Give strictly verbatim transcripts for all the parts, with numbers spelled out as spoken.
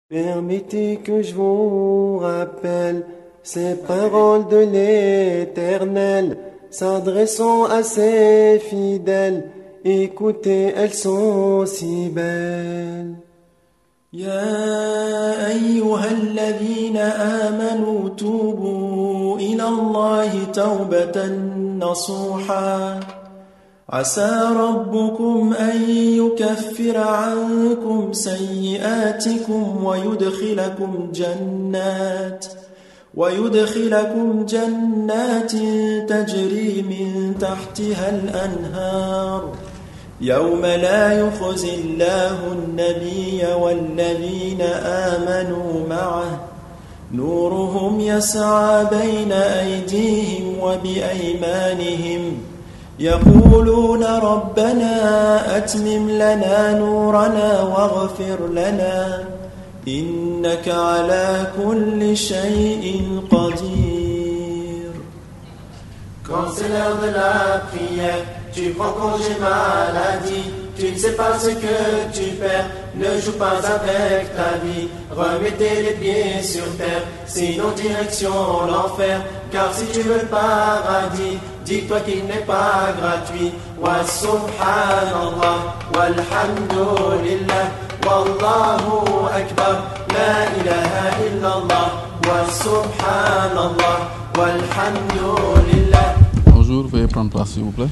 Permettez que je vous rappelle ces paroles de l'Éternel, s'adressant à ses fidèles. Écoutez, elles sont si belles. يا أيها الذين آمنوا توبوا إلى الله توبة نصوحا عسى ربكم أن يكفر عنكم سيئاتكم ويدخلكم جنات ويدخلكم جنات تجري من تحتها الأنهار يوم لا يخزي الله النبي والذين آمنوا معه نورهم يسعى بين أيديهم وبأيمانهم يقولون ربنا أتمم لنا نورنا واغفر لنا إنك على كل شيء قدير. Quand c'est l'heure de la prière, tu prends congé maladie, tu ne sais pas ce que tu perds, ne joue pas avec ta vie, remettez les pieds sur terre, sinon direction l'enfer, car si tu veux le paradis, dis-toi qu'il n'est pas gratuit. Wa subhanallah, walhamdulillah, wallahu akbar, la ilaha illallah, wa subhanallah, walhamdulillah. Bonjour, veuillez prendre place s'il vous plaît.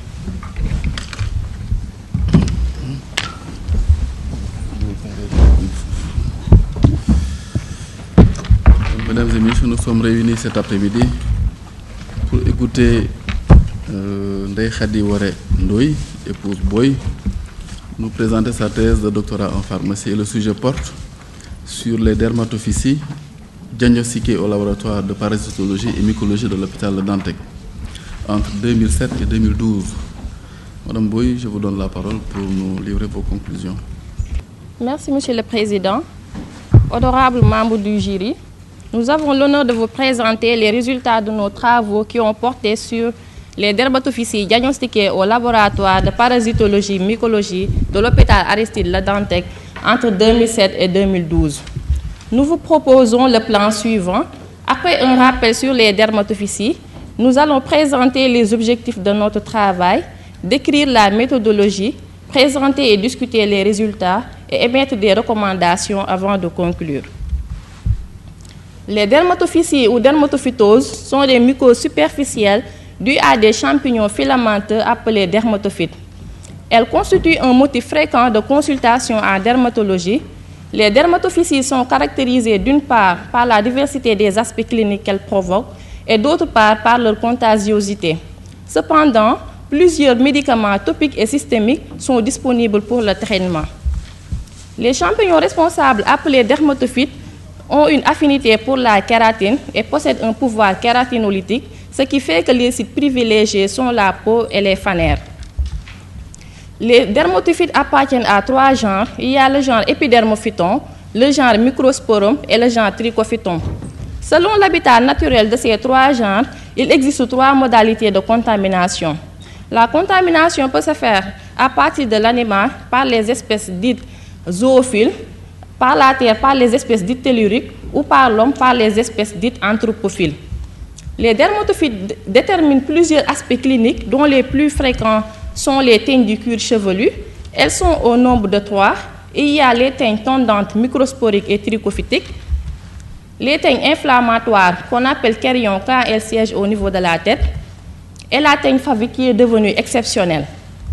Mesdames et messieurs, nous sommes réunis cet après-midi pour écouter euh, Ndeye Khady Woré Ndoye, épouse Boy, nous présenter sa thèse de doctorat en pharmacie. Et le sujet porte sur les dermatophysies diagnostiquées au laboratoire de parasitologie et mycologie de l'hôpital de Dantec entre deux mille sept et deux mille douze. Madame Boy, je vous donne la parole pour nous livrer vos conclusions. Merci, Monsieur le Président. Honorables membres du jury, nous avons l'honneur de vous présenter les résultats de nos travaux qui ont porté sur les dermatophysies diagnostiquées au laboratoire de parasitologie et mycologie de l'hôpital Aristide Le Dantec entre deux mille sept et deux mille douze. Nous vous proposons le plan suivant. Après un rappel sur les dermatophysies, nous allons présenter les objectifs de notre travail, décrire la méthodologie, présenter et discuter les résultats et émettre des recommandations avant de conclure. Les dermatophysies ou dermatophytoses sont des mycoses superficielles dues à des champignons filamenteux appelés dermatophytes. Elles constituent un motif fréquent de consultation en dermatologie. Les dermatophysies sont caractérisées d'une part par la diversité des aspects cliniques qu'elles provoquent et d'autre part par leur contagiosité. Cependant, plusieurs médicaments topiques et systémiques sont disponibles pour le traitement. Les champignons responsables appelés dermatophytes ont une affinité pour la kératine et possèdent un pouvoir kératinolytique, ce qui fait que les sites privilégiés sont la peau et les fanères. Les dermatophytes appartiennent à trois genres. Il y a le genre Epidermophyton, le genre Microsporum et le genre Trichophyton. Selon l'habitat naturel de ces trois genres, il existe trois modalités de contamination. La contamination peut se faire à partir de l'animal par les espèces dites zoophiles, par la terre par les espèces dites telluriques ou par l'homme par les espèces dites anthropophiles. Les dermatophytes déterminent plusieurs aspects cliniques dont les plus fréquents sont les teignes du cuir chevelu. Elles sont au nombre de trois. Il y a les teignes tondantes microsporiques et trichophytiques, les teignes inflammatoires qu'on appelle chérions quand elles siègent au niveau de la tête, et la teigne favique qui est devenue exceptionnelle.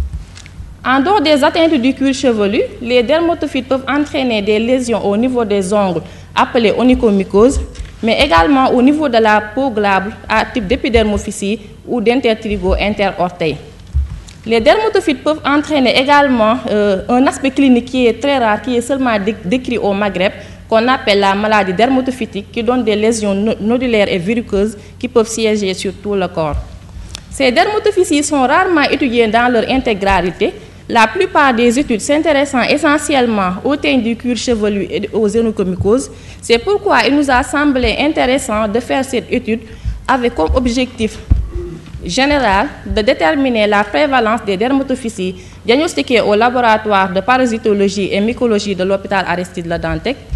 En dehors des atteintes du cuir chevelu, les dermatophytes peuvent entraîner des lésions au niveau des ongles appelées onychomycoses, mais également au niveau de la peau glable à type d'épidermophysie ou d'intertrigo interorteil. Les dermatophytes peuvent entraîner également euh, un aspect clinique qui est très rare, qui est seulement décrit au Maghreb, qu'on appelle la maladie dermatophytique, qui donne des lésions nodulaires et verruqueuses qui peuvent siéger sur tout le corps. Ces dermatophysies sont rarement étudiées dans leur intégralité. La plupart des études s'intéressant essentiellement aux teignes du cuir chevelu et aux onychomycoses. C'est pourquoi il nous a semblé intéressant de faire cette étude avec comme objectif général de déterminer la prévalence des dermatophysies diagnostiquées au laboratoire de parasitologie et mycologie de l'hôpital Aristide Le Dantec,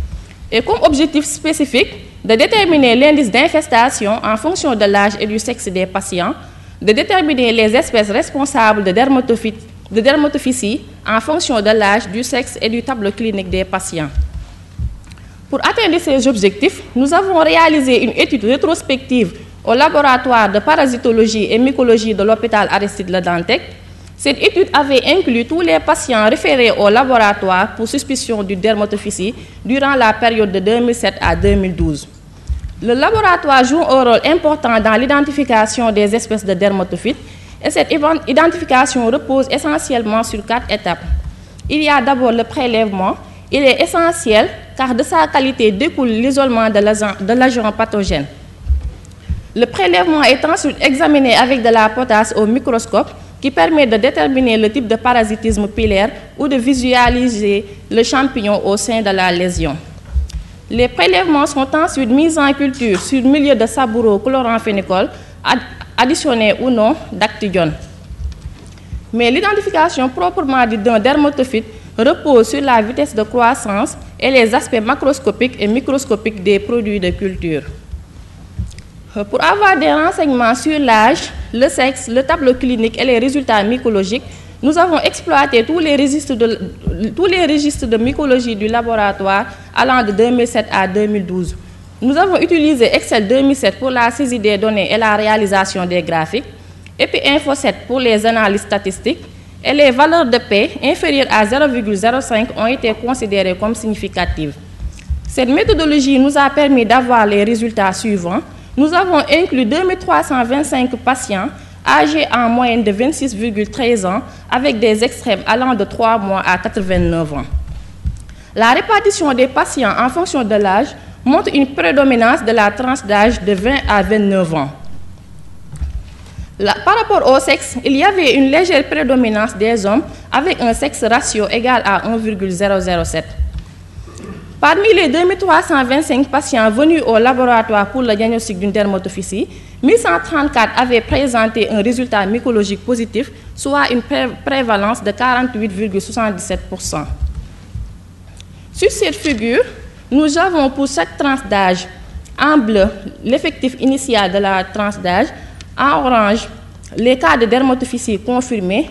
et comme objectif spécifique de déterminer l'indice d'infestation en fonction de l'âge et du sexe des patients, de déterminer les espèces responsables de dermatophyte, de dermatophysie en fonction de l'âge, du sexe et du tableau clinique des patients. Pour atteindre ces objectifs, nous avons réalisé une étude rétrospective au laboratoire de parasitologie et mycologie de l'hôpital Aristide Le Dantec. Cette étude avait inclus tous les patients référés au laboratoire pour suspicion du dermatophysie durant la période de deux mille sept à deux mille douze. Le laboratoire joue un rôle important dans l'identification des espèces de dermatophytes et cette identification repose essentiellement sur quatre étapes. Il y a d'abord le prélèvement. Il est essentiel car de sa qualité découle l'isolement de l'agent pathogène. Le prélèvement est ensuite examiné avec de la potasse au microscope qui permet de déterminer le type de parasitisme pilaire ou de visualiser le champignon au sein de la lésion. Les prélèvements sont ensuite mis en culture sur milieu de saburo chloramphénicol additionné ou non d'actidione. Mais l'identification proprement dite d'un dermatophyte repose sur la vitesse de croissance et les aspects macroscopiques et microscopiques des produits de culture. Pour avoir des renseignements sur l'âge, le sexe, le tableau clinique et les résultats mycologiques, nous avons exploité tous les registres de, tous les registres de mycologie du laboratoire allant de deux mille sept à deux mille douze. Nous avons utilisé Excel deux mille sept pour la saisie des données et la réalisation des graphiques, et puis Info sept pour les analyses statistiques, et les valeurs de P inférieures à zéro virgule zéro cinq ont été considérées comme significatives. Cette méthodologie nous a permis d'avoir les résultats suivants. Nous avons inclus deux mille trois cent vingt-cinq patients âgés en moyenne de vingt-six virgule treize ans avec des extrêmes allant de trois mois à quatre-vingt-neuf ans. La répartition des patients en fonction de l'âge montre une prédominance de la tranche d'âge de vingt à vingt-neuf ans. Là, par rapport au sexe, il y avait une légère prédominance des hommes avec un sexe ratio égal à un virgule zéro zéro sept. Parmi les deux mille trois cent vingt-cinq patients venus au laboratoire pour le diagnostic d'une dermatophysie, mille cent trente-quatre avaient présenté un résultat mycologique positif, soit une pré prévalence de quarante-huit virgule soixante-dix-sept pour cent. Sur cette figure, nous avons pour chaque tranche d'âge, en bleu, l'effectif initial de la tranche d'âge, en orange, les cas de dermatophysie confirmés,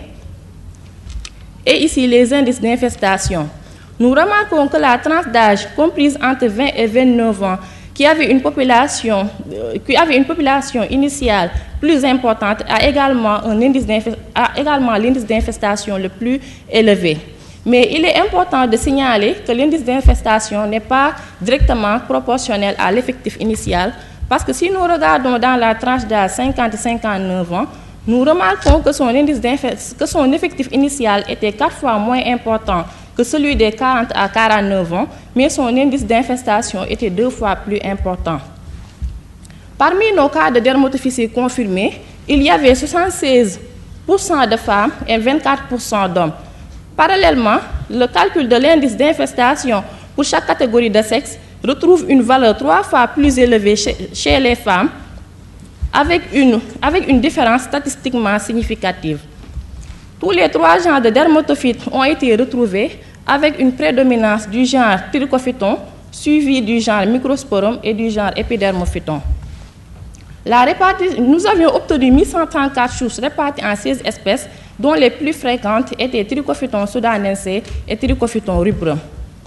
et ici les indices d'infestation. Nous remarquons que la tranche d'âge comprise entre vingt et vingt-neuf ans, qui avait une population, euh, qui avait une population initiale plus importante, a également un indice a également l'indice d'infestation le plus élevé. Mais il est important de signaler que l'indice d'infestation n'est pas directement proportionnel à l'effectif initial, parce que si nous regardons dans la tranche d'âge cinquante à cinquante-neuf ans, nous remarquons que son, indice que son effectif initial était quatre fois moins important que celui des quarante à quarante-neuf ans, mais son indice d'infestation était deux fois plus important. Parmi nos cas de dermatophysie confirmés, il y avait soixante-seize pour cent de femmes et vingt-quatre pour cent d'hommes. Parallèlement, le calcul de l'indice d'infestation pour chaque catégorie de sexe retrouve une valeur trois fois plus élevée chez, chez les femmes, avec une, avec une différence statistiquement significative. Tous les trois genres de dermatophytes ont été retrouvés avec une prédominance du genre Trichophyton, suivi du genre Microsporum et du genre Epidermophyton. La répartition, nous avions obtenu mille cent trente-quatre souches réparties en seize espèces, dont les plus fréquentes étaient Trichophyton sudanensis et Trichophyton rubrum.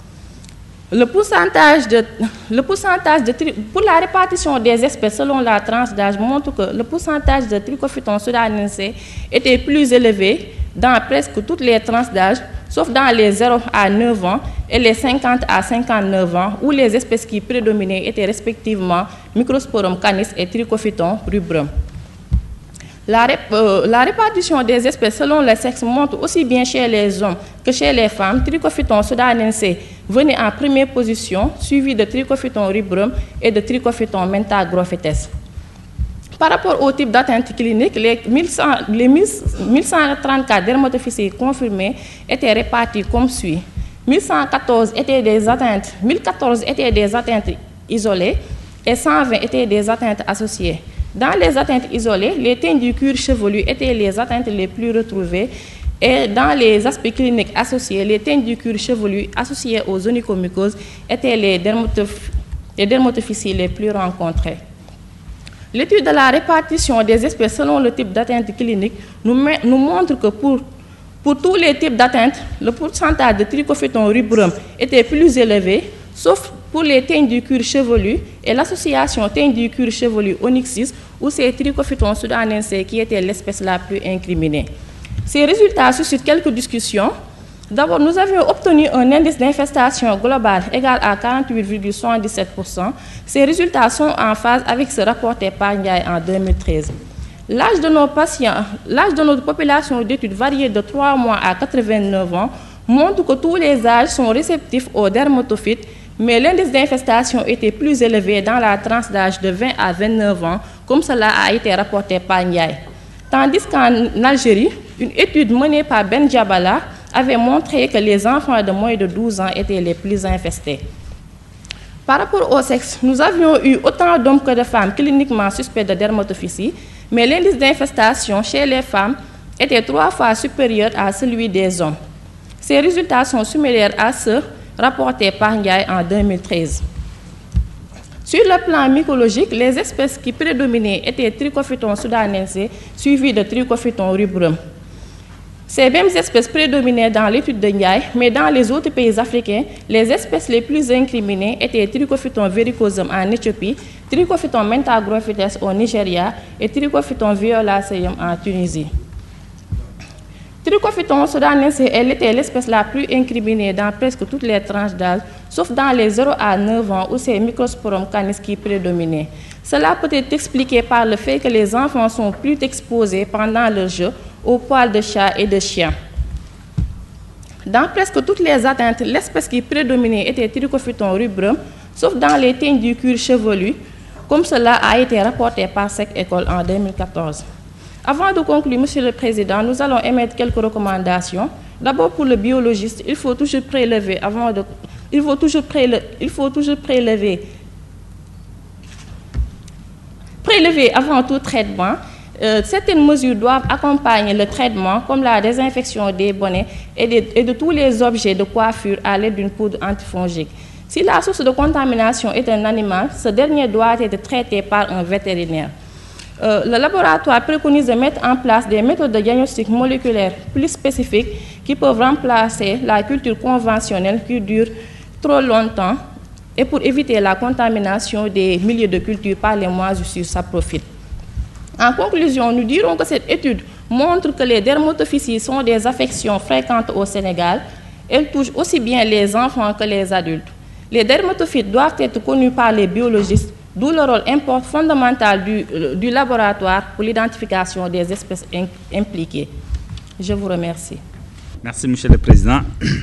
Le pourcentage de, le pourcentage de, pour la répartition des espèces selon la tranche d'âge montre que le pourcentage de Trichophyton sudanensis était plus élevé dans presque toutes les tranches d'âge, sauf dans les zéro à neuf ans et les cinquante à cinquante-neuf ans, où les espèces qui prédominaient étaient respectivement Microsporum canis et Trichophyton rubrum. La, rép euh, la répartition des espèces selon le sexe montre aussi bien chez les hommes que chez les femmes. Trichophyton sudanensis venait en première position, suivi de Trichophyton rubrum et de Trichophyton mentagrophytes. Par rapport au type d'atteinte clinique, les, mille cent trente-quatre dermatophysies confirmées étaient réparties comme suit. mille cent quatorze étaient des atteintes, mille quatorze étaient des atteintes isolées et cent vingt étaient des atteintes associées. Dans les atteintes isolées, les teintes du cuir chevelu étaient les atteintes les plus retrouvées Et dans les aspects cliniques associés, les teintes du cuir chevelu associées aux onychomycoses étaient les, dermatoph les dermatophysies les plus rencontrées. L'étude de la répartition des espèces selon le type d'atteinte clinique nous, nous montre que pour, pour tous les types d'atteintes, le pourcentage de Trichophyton rubrum était plus élevé, sauf pour les teintes du cuir chevelu et l'association teinte du cuir chevelu onyxis, où c'est Trichophyton sudanensis qui était l'espèce la plus incriminée. Ces résultats suscitent quelques discussions. D'abord, nous avions obtenu un indice d'infestation global égal à quarante-huit virgule soixante-dix-sept pour cent. Ces résultats sont en phase avec ce rapporté par Ndiaye en deux mille treize. L'âge de nos patients, l'âge de notre population d'études variait de trois mois à quatre-vingt-neuf ans, montre que tous les âges sont réceptifs aux dermatophytes, mais l'indice d'infestation était plus élevé dans la tranche d'âge de vingt à vingt-neuf ans, comme cela a été rapporté par Ndiaye. Tandis qu'en Algérie, une étude menée par Ben Djabala avait montré que les enfants de moins de douze ans étaient les plus infestés. Par rapport au sexe, nous avions eu autant d'hommes que de femmes cliniquement suspects de dermatophysie, mais l'indice d'infestation chez les femmes était trois fois supérieur à celui des hommes. Ces résultats sont similaires à ceux rapportés par Ndiaye en deux mille treize. Sur le plan mycologique, les espèces qui prédominaient étaient Trichophyton sudanensis, suivies de Trichophyton rubrum. Ces mêmes espèces prédominaient dans l'étude de Ndiaye, mais dans les autres pays africains, les espèces les plus incriminées étaient Trichophyton verrucosum en Éthiopie, Trichophyton mentagrophytes au Nigeria et Trichophyton violaceum en Tunisie. Trichophyton sudanensis, elle était l'espèce la plus incriminée dans presque toutes les tranches d'âge, sauf dans les zéro à neuf ans où c'est Microsporum canis qui prédominait. Cela peut être expliqué par le fait que les enfants sont plus exposés pendant leur jeu aux poils de chat et de chien. Dans presque toutes les atteintes, l'espèce qui prédominait était Trichophyton rubrum, sauf dans les teintes du cuir chevelu, comme cela a été rapporté par cette école en deux mille quatorze. Avant de conclure, Monsieur le Président, nous allons émettre quelques recommandations. D'abord, pour le biologiste, il faut toujours prélever avant de, il faut toujours prélever, il faut toujours prélever, prélever avant tout traitement. Euh, certaines mesures doivent accompagner le traitement, comme la désinfection des bonnets et de, et de tous les objets de coiffure à l'aide d'une poudre antifongique. Si la source de contamination est un animal, ce dernier doit être traité par un vétérinaire. Euh, le laboratoire préconise de mettre en place des méthodes de diagnostic moléculaire plus spécifiques qui peuvent remplacer la culture conventionnelle qui dure trop longtemps et pour éviter la contamination des milieux de culture par les moisissures saprophytes. En conclusion, nous dirons que cette étude montre que les dermatophysies sont des affections fréquentes au Sénégal. Elles touchent aussi bien les enfants que les adultes. Les dermatophytes doivent être connus par les biologistes, d'où le rôle fondamental du, du laboratoire pour l'identification des espèces impliquées. Je vous remercie. Merci, Monsieur le Président.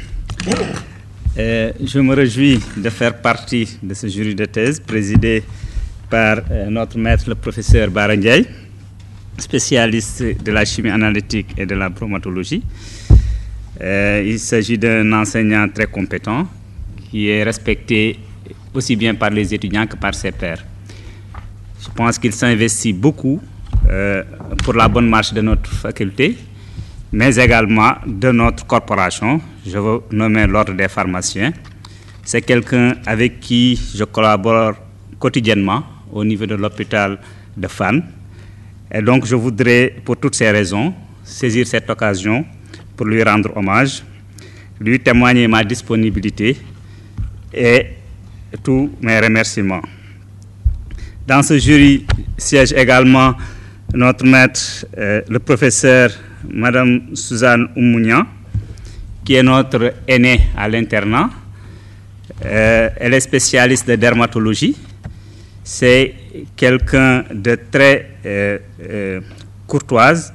Euh, je me réjouis de faire partie de ce jury de thèse présidé par euh, notre maître, le professeur Bara Ndiaye, spécialiste de la chimie analytique et de la bromatologie. Euh, il s'agit d'un enseignant très compétent qui est respecté aussi bien par les étudiants que par ses pairs. Je pense qu'il s'investit beaucoup euh, pour la bonne marche de notre faculté, mais également de notre corporation. Je veux nommer l'Ordre des pharmaciens. C'est quelqu'un avec qui je collabore quotidiennement au niveau de l'hôpital de Fann. Et donc je voudrais, pour toutes ces raisons, saisir cette occasion pour lui rendre hommage, lui témoigner ma disponibilité et tous mes remerciements. Dans ce jury siège également notre maître, euh, le professeur Madame Suzanne Oumounia, qui est notre aînée à l'internat. Euh, elle est spécialiste de dermatologie. C'est quelqu'un de très euh, euh, courtoise,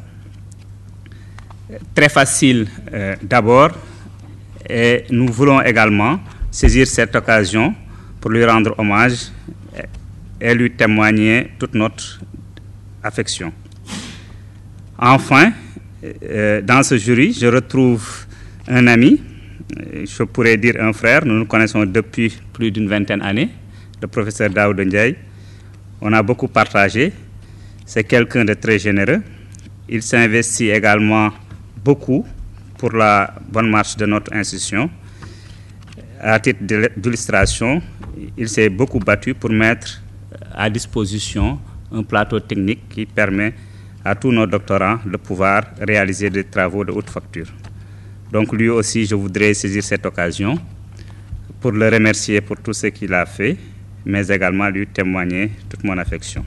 très facile euh, d'abord, et nous voulons également saisir cette occasion pour lui rendre hommage et lui témoigner toute notre affection. Enfin, euh, dans ce jury, je retrouve un ami, je pourrais dire un frère, nous nous connaissons depuis plus d'une vingtaine d'années, le professeur Daouda Ndiaye. On a beaucoup partagé, c'est quelqu'un de très généreux. Il s'investit également beaucoup pour la bonne marche de notre institution. À titre d'illustration, il s'est beaucoup battu pour mettre à disposition un plateau technique qui permet à tous nos doctorants de pouvoir réaliser des travaux de haute facture. Donc lui aussi, je voudrais saisir cette occasion pour le remercier pour tout ce qu'il a fait, mais également lui témoigner toute mon affection.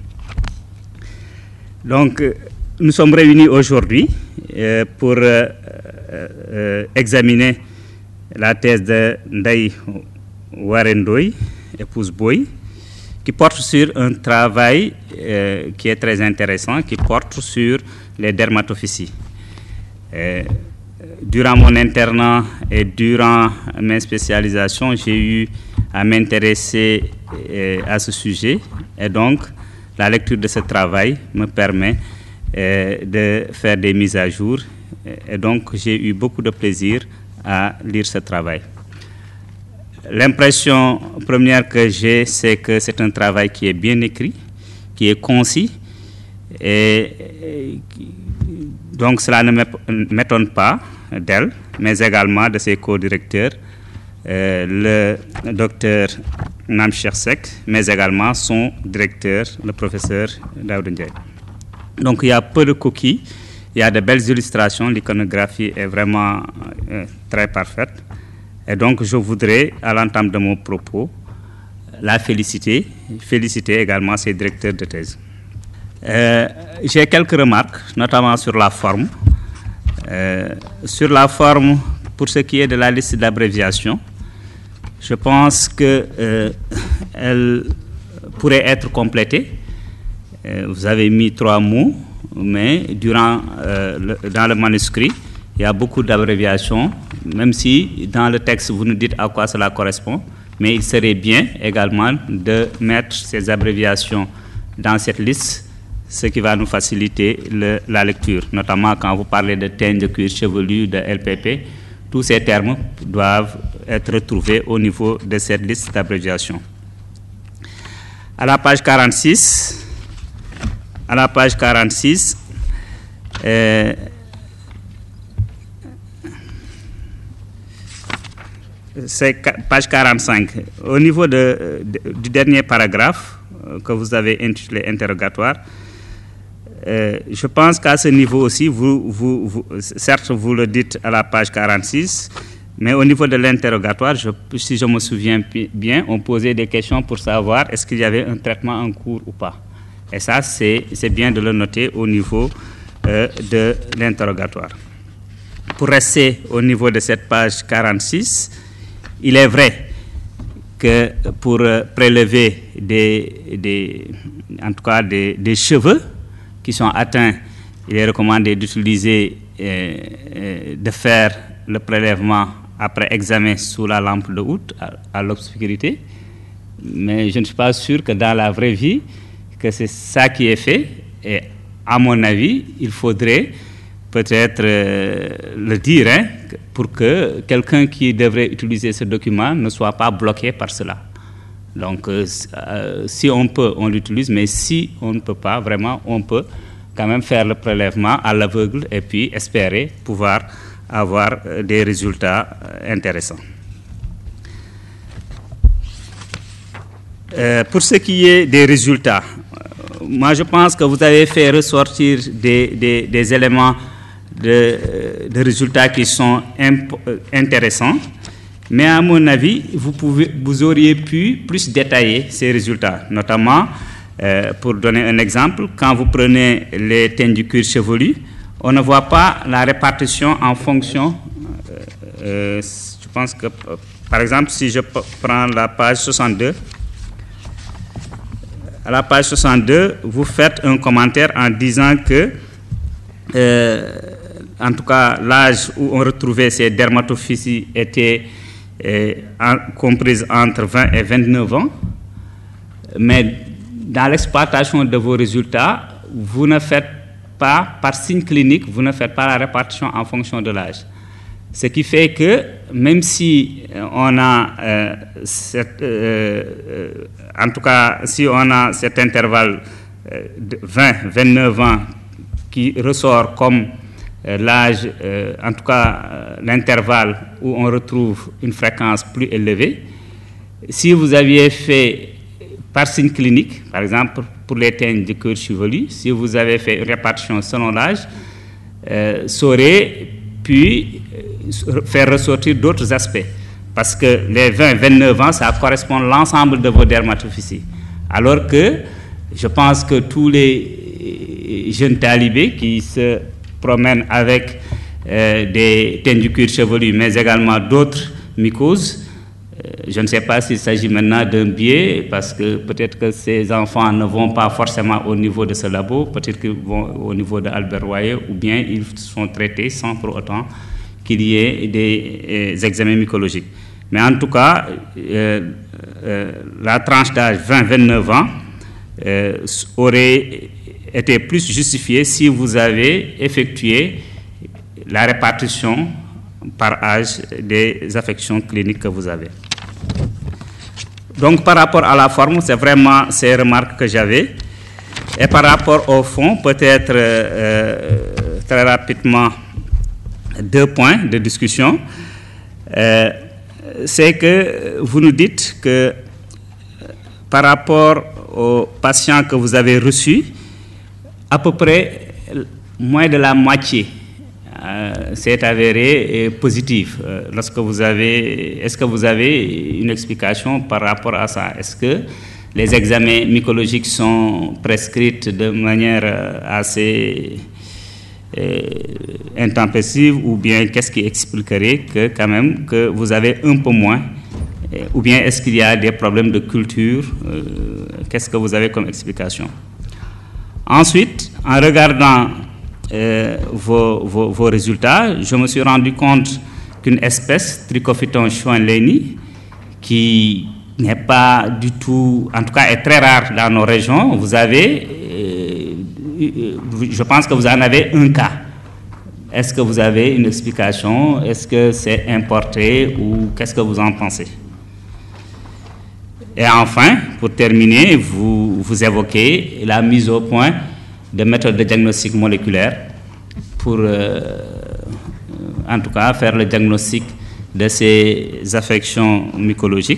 Donc, nous sommes réunis aujourd'hui euh, pour euh, euh, examiner la thèse de Ndeye Waré Ndoye, épouse Boye, qui porte sur un travail euh, qui est très intéressant, qui porte sur les dermatophysies. Euh, durant mon internat et durant mes spécialisations, j'ai eu à m'intéresser euh, à ce sujet, et donc la lecture de ce travail me permet euh, de faire des mises à jour, et donc j'ai eu beaucoup de plaisir à lire ce travail. L'impression première que j'ai, c'est que c'est un travail qui est bien écrit, qui est concis, et, et donc cela ne m'étonne pas d'elle, mais également de ses co-directeurs, euh, le docteur Nam Chersek, mais également son directeur, le professeur Daouda Ndiaye. Donc il y a peu de coquilles, il y a de belles illustrations, l'iconographie est vraiment euh, très parfaite. Et donc je voudrais, à l'entame de mon propos, la féliciter, féliciter également ses directeurs de thèse. Euh, j'ai quelques remarques, notamment sur la forme. Euh, sur la forme, pour ce qui est de la liste d'abréviation, je pense qu'elle euh, pourrait être complétée. Euh, vous avez mis trois mots, mais durant, euh, le, dans le manuscrit, il y a beaucoup d'abréviations, même si dans le texte vous nous dites à quoi cela correspond, mais il serait bien également de mettre ces abréviations dans cette liste, ce qui va nous faciliter le, la lecture, notamment quand vous parlez de teigne, de cuir chevelu, de L P P, tous ces termes doivent être retrouvés au niveau de cette liste d'abréviations. À la page quarante-six, à la page quarante-six, euh, c'est page quarante-cinq. Au niveau de, de, du dernier paragraphe euh, que vous avez intitulé interrogatoire, euh, je pense qu'à ce niveau aussi, vous, vous, vous, certes vous le dites à la page quarante-six, mais au niveau de l'interrogatoire, je, si je me souviens bien, on posait des questions pour savoir est-ce qu'il y avait un traitement en cours ou pas. Et ça, c'est bien de le noter au niveau euh, de l'interrogatoire. Pour rester au niveau de cette page quarante-six, il est vrai que pour prélever des, des, en tout cas des, des cheveux qui sont atteints, il est recommandé d'utiliser, euh, euh, de faire le prélèvement après examen sous la lampe de Hoodt à, à l'obscurité. Mais je ne suis pas sûr que dans la vraie vie, que c'est ça qui est fait. Et à mon avis, il faudrait peut-être euh, le dire, hein, pour que quelqu'un qui devrait utiliser ce document ne soit pas bloqué par cela. Donc, euh, si on peut, on l'utilise, mais si on ne peut pas, vraiment, on peut quand même faire le prélèvement à l'aveugle et puis espérer pouvoir avoir euh, des résultats euh, intéressants. Euh, pour ce qui est des résultats, euh, moi je pense que vous avez fait ressortir des, des, des éléments de, de résultats qui sont imp- intéressants, mais à mon avis, vous, pouvez, vous auriez pu plus détailler ces résultats, notamment, euh, pour donner un exemple, quand vous prenez les teignes du cuir chevelu, on ne voit pas la répartition en fonction, euh, euh, je pense que, par exemple, si je prends la page soixante-deux, à la page soixante-deux, vous faites un commentaire en disant que, euh, en tout cas, l'âge où on retrouvait ces dermatophysies était euh, en, comprise entre vingt et vingt-neuf ans. Mais dans l'exploitation de vos résultats, vous ne faites pas, par signe clinique, vous ne faites pas la répartition en fonction de l'âge. Ce qui fait que, même si on a, euh, cette, euh, euh, en tout cas, si on a cet intervalle euh, de vingt à vingt-neuf ans qui ressort comme euh, l'âge, euh, en tout cas euh, l'intervalle où on retrouve une fréquence plus élevée. Si vous aviez fait par signe clinique, par exemple pour les teintes de cuir chevelu, si vous avez fait une répartition selon l'âge, euh, ça aurait pu faire ressortir d'autres aspects. Parce que les vingt à vingt-neuf ans, ça correspond à l'ensemble de vos dermatophysies. Alors que je pense que tous les jeunes talibés qui se promènent avec euh, des teintes du cuir chevelu, mais également d'autres mycoses, je ne sais pas s'il s'agit maintenant d'un biais, parce que peut-être que ces enfants ne vont pas forcément au niveau de ce labo, peut-être qu'ils vont au niveau de Albert Royer, ou bien ils sont traités sans pour autant qu'il y ait des, des examens mycologiques. Mais en tout cas, euh, euh, la tranche d'âge vingt à vingt-neuf ans euh, aurait été plus justifiée si vous avez effectué la répartition par âge des affections cliniques que vous avez. Donc par rapport à la forme, c'est vraiment ces remarques que j'avais. Et par rapport au fond, peut-être euh, très rapidement, deux points de discussion. Euh, c'est que vous nous dites que par rapport aux patients que vous avez reçus, à peu près moins de la moitié Euh, c'est avéré positif. Euh, lorsque vous avez, est-ce que vous avez une explication par rapport à ça? Est-ce que les examens mycologiques sont prescrits de manière euh, assez euh, intempestive, ou bien qu'est-ce qui expliquerait que quand même que vous avez un peu moins, euh, ou bien est-ce qu'il y a des problèmes de culture? euh, Qu'est-ce que vous avez comme explication? Ensuite, en regardant Euh, vos, vos, vos résultats, je me suis rendu compte qu'une espèce, Trichophyton schwanleini, qui n'est pas du tout, en tout cas est très rare dans nos régions, vous avez, euh, je pense que vous en avez un cas. Est-ce que vous avez une explication? Est-ce que c'est importé ou qu'est-ce que vous en pensez? Et enfin, pour terminer, vous, vous évoquez la mise au point de méthodes de diagnostic moléculaire pour, euh, en tout cas, faire le diagnostic de ces affections mycologiques.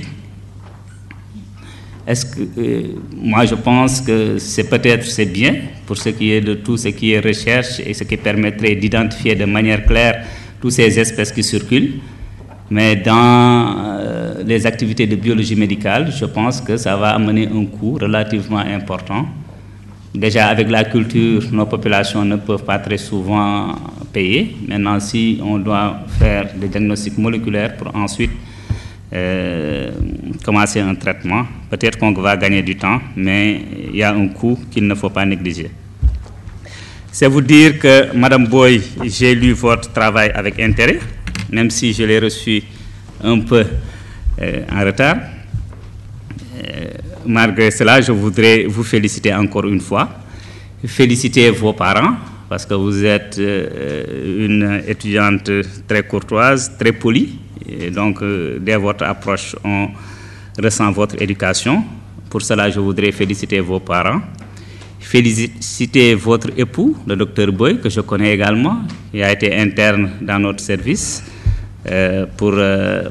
Est-ce que, euh, moi, je pense que c'est peut-être c'est bien pour ce qui est de tout ce qui est recherche et ce qui permettrait d'identifier de manière claire toutes ces espèces qui circulent. Mais dans euh, les activités de biologie médicale, je pense que ça va amener un coût relativement important. Déjà, avec la culture, nos populations ne peuvent pas très souvent payer. Maintenant, si on doit faire des diagnostics moléculaires pour ensuite euh, commencer un traitement, peut-être qu'on va gagner du temps, mais il y a un coût qu'il ne faut pas négliger. C'est vous dire que, Madame Boy, j'ai lu votre travail avec intérêt, même si je l'ai reçu un peu euh, en retard. Euh, Malgré cela, je voudrais vous féliciter encore une fois, féliciter vos parents, parce que vous êtes euh, une étudiante très courtoise, très polie, et donc euh, dès votre approche, on ressent votre éducation. Pour cela, je voudrais féliciter vos parents, féliciter votre époux, le docteur Boy, que je connais également, qui a été interne dans notre service, Euh, pour, euh,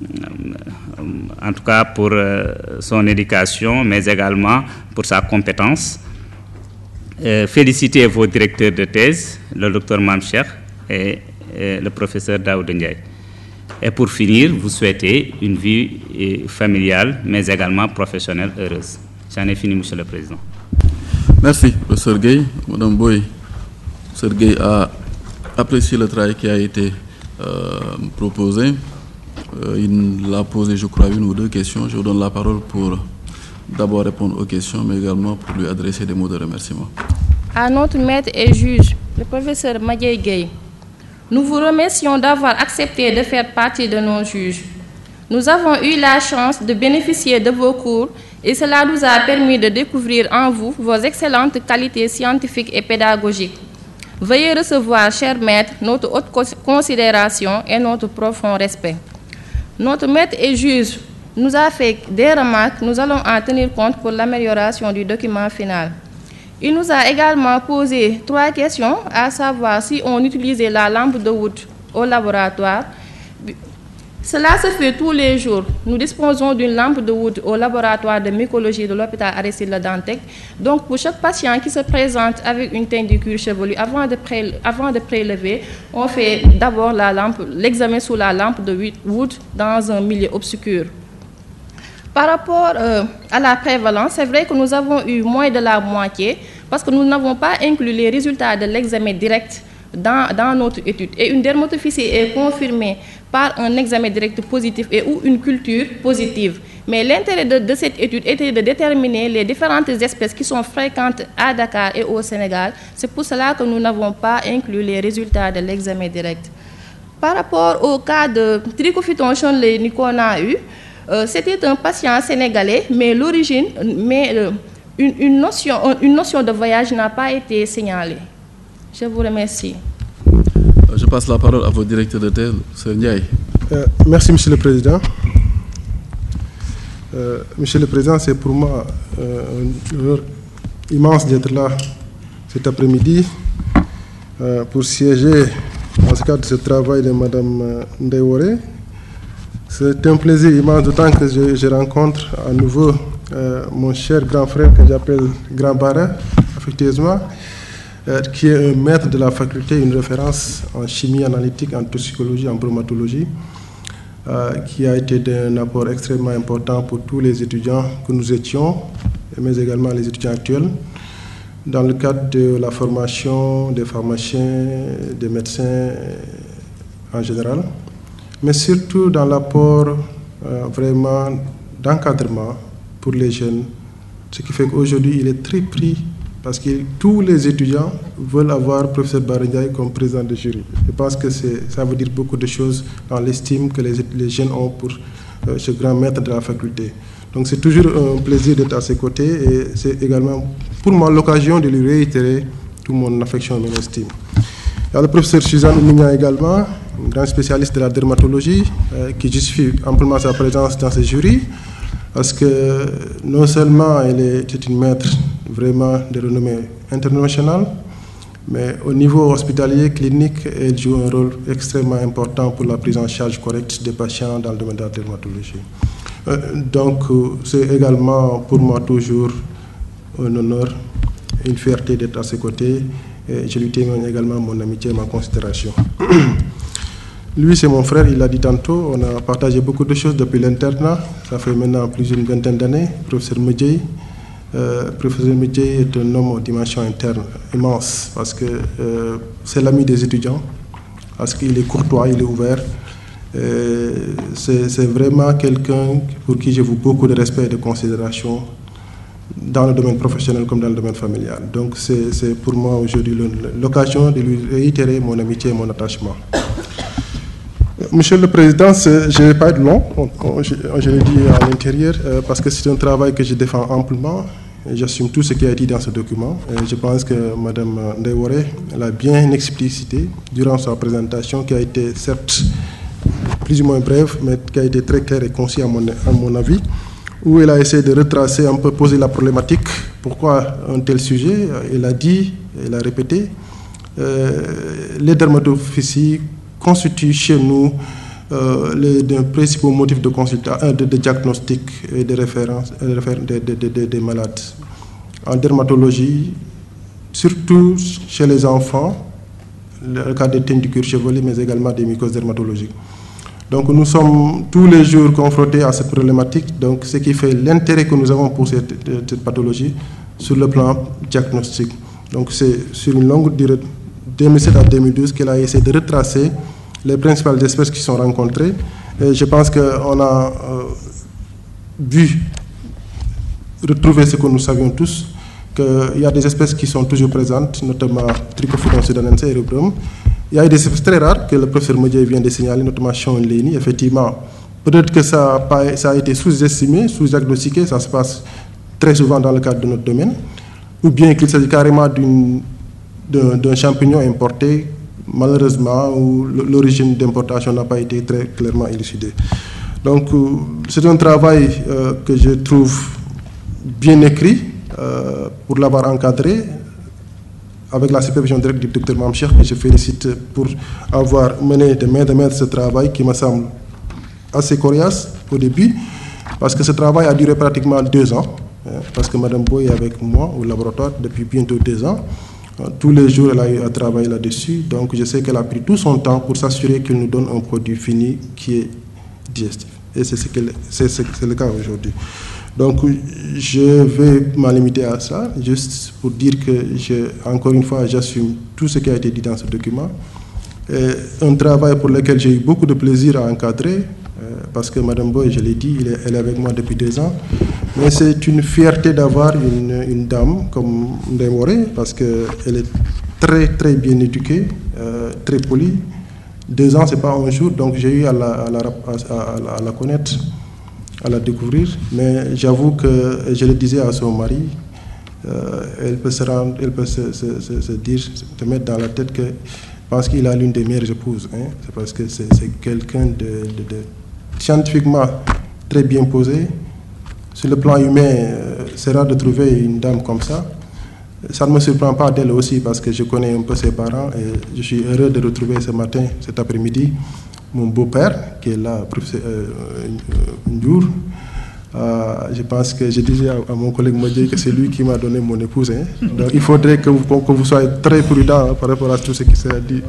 en tout cas pour euh, son éducation, mais également pour sa compétence. Euh, féliciter vos directeurs de thèse, le docteur Mamcher et, et le professeur Daoud Ndiaye. Et pour finir, vous souhaitez une vie eh, familiale, mais également professionnelle heureuse. J'en ai fini, Monsieur le Président. Merci, professeur Gueye. Madame Boy, professeur Gueye a apprécié le travail qui a été Euh, proposé. Euh, il a posé, je crois, une ou deux questions. Je vous donne la parole pour d'abord répondre aux questions, mais également pour lui adresser des mots de remerciement. À notre maître et juge, le professeur Madiaye Gueye, nous vous remercions d'avoir accepté de faire partie de nos juges. Nous avons eu la chance de bénéficier de vos cours et cela nous a permis de découvrir en vous vos excellentes qualités scientifiques et pédagogiques. Veuillez recevoir, cher maître, notre haute considération et notre profond respect. Notre maître et juge nous a fait des remarques, nous allons en tenir compte pour l'amélioration du document final. Il nous a également posé trois questions, à savoir si on utilisait la lampe de Wood au laboratoire. Cela se fait tous les jours. Nous disposons d'une lampe de Wood au laboratoire de mycologie de l'hôpital Aristide Le Dantec. Donc, pour chaque patient qui se présente avec une teinte du cuir chevelu, avant de, pré avant de prélever, on fait d'abord l'examen sous la lampe de Wood dans un milieu obscur. Par rapport euh, à la prévalence, c'est vrai que nous avons eu moins de la moitié parce que nous n'avons pas inclus les résultats de l'examen direct dans, dans notre étude. Et une dermatophysie est confirmée par un examen direct positif et ou une culture positive. Mais l'intérêt de, de cette étude était de déterminer les différentes espèces qui sont fréquentes à Dakar et au Sénégal. C'est pour cela que nous n'avons pas inclus les résultats de l'examen direct. Par rapport au cas de Trichophyton chonley qu'on a eu, euh, c'était un patient sénégalais, mais l'origine, mais euh, une, une, notion, une notion de voyage n'a pas été signalée. Je vous remercie. Je passe la parole à votre directeur de thèse, M. Ndiaye. Euh, merci, Monsieur le Président. Euh, Monsieur le Président, c'est pour moi euh, un honneur immense d'être là cet après-midi euh, pour siéger dans ce cadre de ce travail de Mme Ndeye Woré. C'est un plaisir immense, d'autant que je, je rencontre à nouveau euh, mon cher grand frère que j'appelle Grand Bara, affectueusement, euh, qui est un maître de la faculté, une référence en chimie analytique, en toxicologie, en bromatologie, euh, qui a été d'un apport extrêmement important pour tous les étudiants que nous étions, mais également les étudiants actuels, dans le cadre de la formation des pharmaciens, des médecins en général, mais surtout dans l'apport euh, vraiment d'encadrement pour les jeunes, ce qui fait qu'aujourd'hui il est très pris parce que tous les étudiants veulent avoir le professeur Bara Ndiaye comme président de jury. Je pense que ça veut dire beaucoup de choses dans l'estime que les, les jeunes ont pour euh, ce grand maître de la faculté. Donc c'est toujours un plaisir d'être à ses côtés et c'est également pour moi l'occasion de lui réitérer toute mon affection et mon estime. Il y a le professeur Suzanne Oumignan également, une grande spécialiste de la dermatologie, euh, qui justifie amplement sa présence dans ce jury, parce que non seulement elle est une maître vraiment de renommée internationale, mais au niveau hospitalier, clinique, elle joue un rôle extrêmement important pour la prise en charge correcte des patients dans le domaine de la dermatologie. Euh, donc, euh, c'est également pour moi toujours un honneur et une fierté d'être à ses côtés. Et je lui témoigne également mon amitié et ma considération. Lui, c'est mon frère, il l'a dit tantôt, on a partagé beaucoup de choses depuis l'internat. Ça fait maintenant plus d'une vingtaine d'années. Professeur Medjay. Euh, professeur Medjay est un homme aux dimensions internes immenses parce que euh, c'est l'ami des étudiants, parce qu'il est courtois, il est ouvert. C'est vraiment quelqu'un pour qui je vous beaucoup de respect et de considération dans le domaine professionnel comme dans le domaine familial. Donc c'est pour moi aujourd'hui l'occasion de lui réitérer mon amitié et mon attachement. Monsieur le Président, je ne vais pas être long, je, je l'ai dit à l'intérieur, euh, parce que c'est un travail que je défends amplement. J'assume tout ce qui a été dans ce document. Et je pense que Mme Ndeye Woré l'a bien explicité durant sa présentation, qui a été certes plus ou moins brève, mais qui a été très claire et concis à mon, à mon avis, où elle a essayé de retracer un peu, poser la problématique. Pourquoi un tel sujet? Elle a dit, elle a répété, euh, les dermatophysies constituent chez nous euh, les, les principaux motifs de, de, de diagnostic et de référence des de, de, de, de malades. En dermatologie, surtout chez les enfants, le cas des teintes du cuir chevelu, mais également des mycoses dermatologiques. Donc nous sommes tous les jours confrontés à cette problématique, donc ce qui fait l'intérêt que nous avons pour cette, cette pathologie sur le plan diagnostique. Donc c'est sur une longue durée, deux mille sept à deux mille douze, qu'elle a essayé de retracer les principales espèces qui sont rencontrées. Et je pense qu'on a euh, vu, retrouver ce que nous savions tous, qu'il y a des espèces qui sont toujours présentes, notamment Trichophyton sudanense et Erythrome. Il y a des espèces très rares que le professeur Medjay vient de signaler, notamment Chonley. Effectivement, peut-être que ça a, pas, ça a été sous-estimé, sous-diagnostiqué, ça se passe très souvent dans le cadre de notre domaine, ou bien qu'il s'agit carrément d'un champignon importé, malheureusement, où l'origine d'importation n'a pas été très clairement élucidée. Donc, c'est un travail euh, que je trouve bien écrit, euh, pour l'avoir encadré, avec la supervision directe du docteur Mamcher, que je félicite pour avoir mené de main de maître ce travail qui me semble assez coriace au début, parce que ce travail a duré pratiquement deux ans, hein, parce que Mme Boy est avec moi au laboratoire depuis bientôt deux ans. Tous les jours, elle a eu à travailler là-dessus, donc je sais qu'elle a pris tout son temps pour s'assurer qu'elle nous donne un produit fini qui est digestif. Et c'est ce c'est, c'est, c'est le cas aujourd'hui. Donc, je vais m'en limiter à ça, juste pour dire que, je, encore une fois, j'assume tout ce qui a été dit dans ce document. Et un travail pour lequel j'ai eu beaucoup de plaisir à encadrer, euh, parce que Mme Boy, je l'ai dit, elle est, elle est avec moi depuis deux ans. Mais c'est une fierté d'avoir une, une dame comme Ndeye Moré, parce qu'elle est très, très bien éduquée, euh, très polie. Deux ans, ce n'est pas un jour, donc j'ai eu à la, à la, à, à la connaître, à la découvrir, mais j'avoue que je le disais à son mari, euh, elle peut se rendre, elle peut se, se, se, se dire, se mettre dans la tête que je pense qu'il a l'une des meilleures épouses. Hein. C'est parce que c'est, c'est quelqu'un de, de, de scientifiquement très bien posé. Sur le plan humain, euh, c'est rare de trouver une dame comme ça. Ça ne me surprend pas d'elle aussi parce que je connais un peu ses parents et je suis heureux de retrouver ce matin, cet après-midi, mon beau-père, qui est là, professeur euh, Ndiour. Euh, je pense que je disais à, à mon collègue Modje que c'est lui qui m'a donné mon épouse. Hein. Donc il faudrait que vous, que vous soyez très prudent hein, par rapport à tout ce qui s'est dit.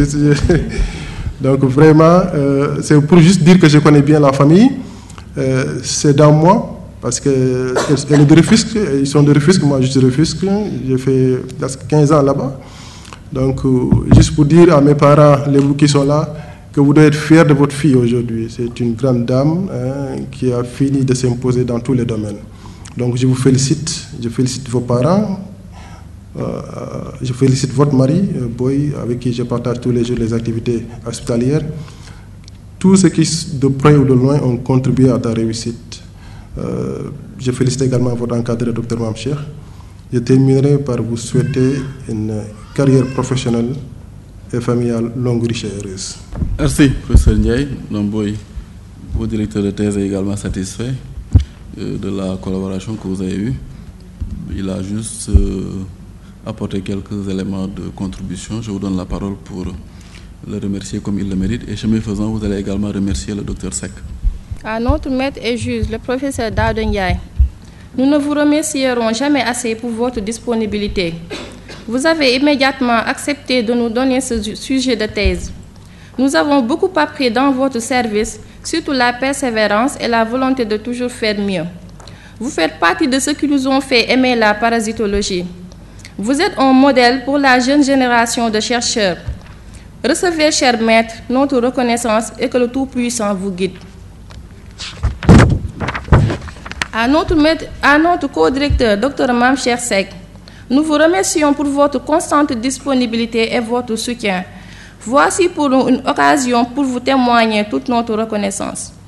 Donc vraiment, euh, c'est pour juste dire que je connais bien la famille. Euh, c'est dans moi, parce que elle est de Rufisque, ils sont de Rufisque, moi je suis de Rufisque. J'ai fait quinze ans là-bas. Donc euh, juste pour dire à mes parents, les vous qui sont là, que vous devez être fiers de votre fille aujourd'hui. C'est une grande dame hein, qui a fini de s'imposer dans tous les domaines. Donc je vous félicite, je félicite vos parents, euh, je félicite votre mari, euh, Boy, avec qui je partage tous les jours les activités hospitalières. Tous ceux qui, de près ou de loin, ont contribué à ta réussite. Euh, je félicite également votre encadreur, Dr Mamcher. Je terminerai par vous souhaiter une carrière professionnelle et familiale longue, riche et heureuse. Merci, professeur Ndiaye. Nomboy, vos directeurs de thèse est également satisfait euh, de la collaboration que vous avez eue. Il a juste euh, apporté quelques éléments de contribution. Je vous donne la parole pour le remercier comme il le mérite. Et chemin faisant, vous allez également remercier le docteur Seck. À notre maître et juge, le professeur Daouda Ndiaye, nous ne vous remercierons jamais assez pour votre disponibilité. Vous avez immédiatement accepté de nous donner ce sujet de thèse. Nous avons beaucoup appris dans votre service, surtout la persévérance et la volonté de toujours faire mieux. Vous faites partie de ceux qui nous ont fait aimer la parasitologie. Vous êtes un modèle pour la jeune génération de chercheurs. Recevez, cher maître, notre reconnaissance et que le Tout-Puissant vous guide. À notre, maître, à notre co-directeur, docteur Mamcher Seck, nous vous remercions pour votre constante disponibilité et votre soutien. Voici pour nous une occasion pour vous témoigner toute notre reconnaissance.